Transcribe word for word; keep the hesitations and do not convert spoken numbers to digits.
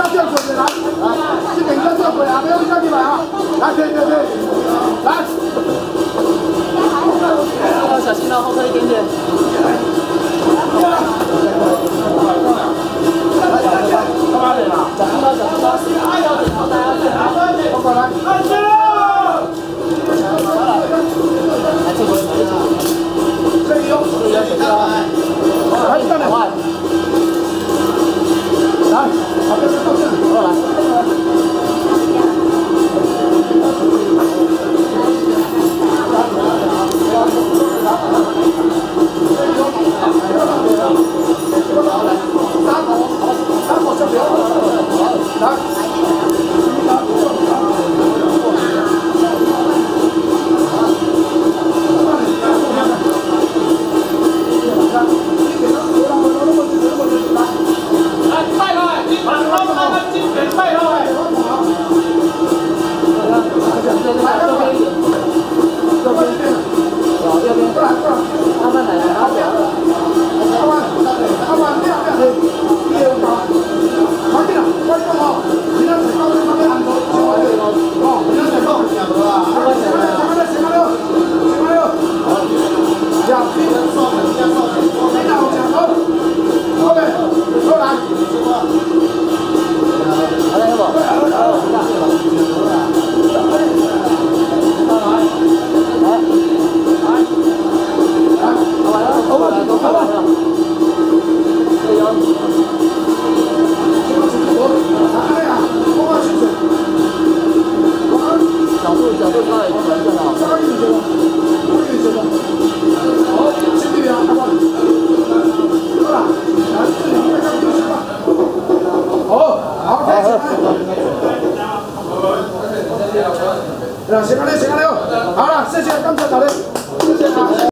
交这过来，来，这边交这过来，不要交进来啊！来，对对对，来。 要小心哦，后退一点点。干嘛的啦？小心哦，小心哦！标准好，大家对啊。过来，开始了。来，这个，这个用，这个小心哦。来，上来，来，好，这边到这，过来。 行了，行了，好了，谢谢刚才打的，谢谢啊。